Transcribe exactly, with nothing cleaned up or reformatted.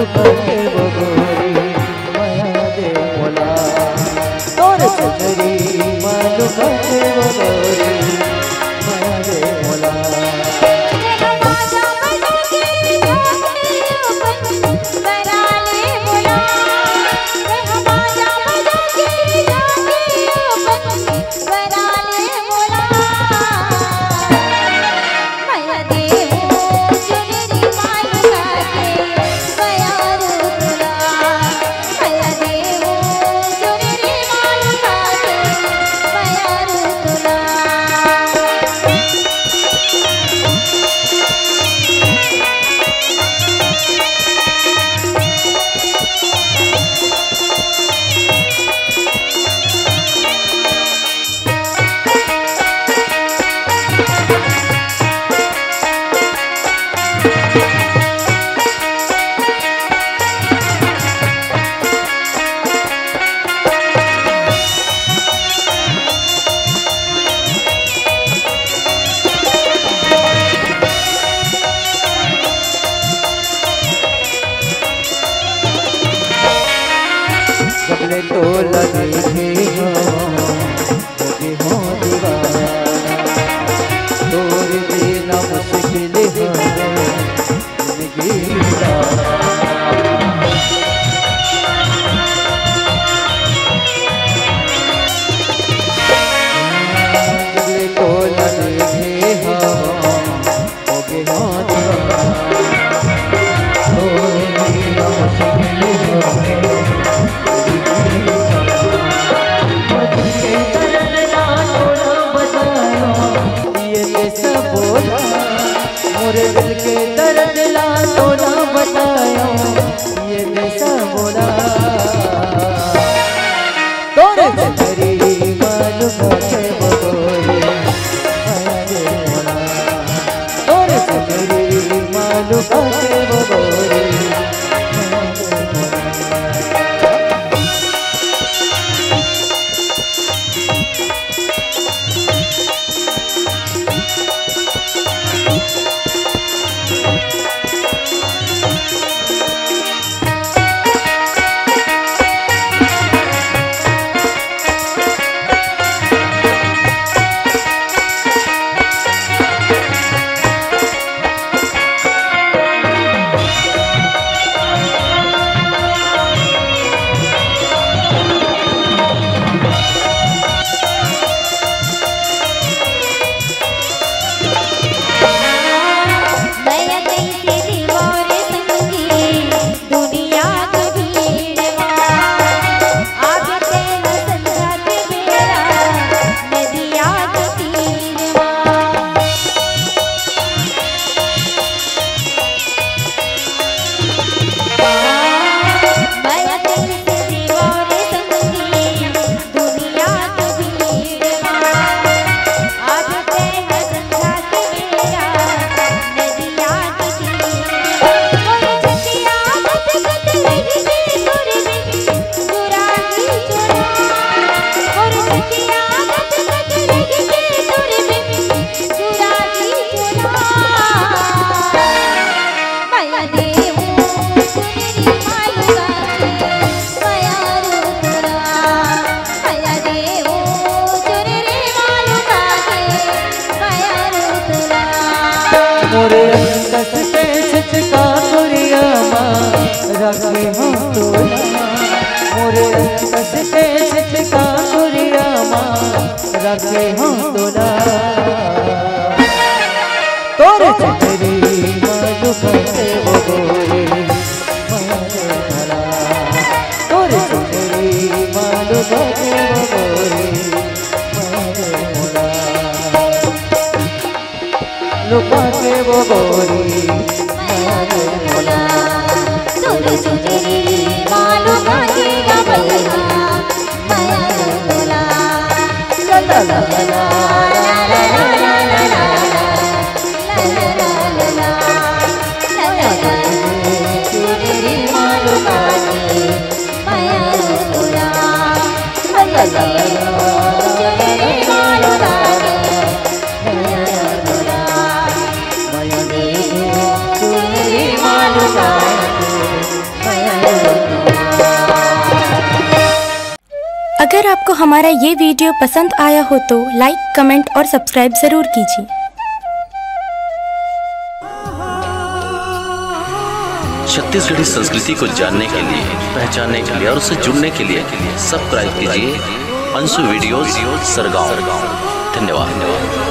मालूका के वो गोरी माया दे मोला तोर चुनरी मालूका के वो गोरी माया दे मोला सबले तो लगे हो लगे हो दीवाना तोर बिना मुश्किल हो जिंदगी सबले तो लगे हो लगे हो दीवाना तोर बिना मुश्किल हो मोरे दिल के दर्द ला तो ना बतायो ये कैसा बोला तोरे चुनरी मालूका के वो गोरी माया दे मोला तोरे चुनरी मालूका के वो गोरी माया दे मोला मोरे अंगस पे छिटका कुरिया माँ रखे हो तोला मोरे अंगस पे छिटका कुरिया माँ रखे हो तोला तोरे चुनरी मालूका के वो गोरी माया दे मोला तोरे चुनरी मालूका के वो गोरी माया दे मोला लुका के वो गोरी माया दे मोला तोरे चुनरी मालूका के वो गोरी माया दे मोला ला ला ला ला ला ला ला ला चुनरी मालूका के माया दे मोला ला ला चुनरी मालूका के अगर आपको हमारा ये वीडियो पसंद आया हो तो लाइक, कमेंट और सब्सक्राइब ज़रूर कीजिए। छत्तीसगढ़ी संस्कृति को जानने के लिए, पहचानने के लिए और उससे जुड़ने के लिए सब्सक्राइब कीजिए अंशु वीडियोस सरगांव। धन्यवाद।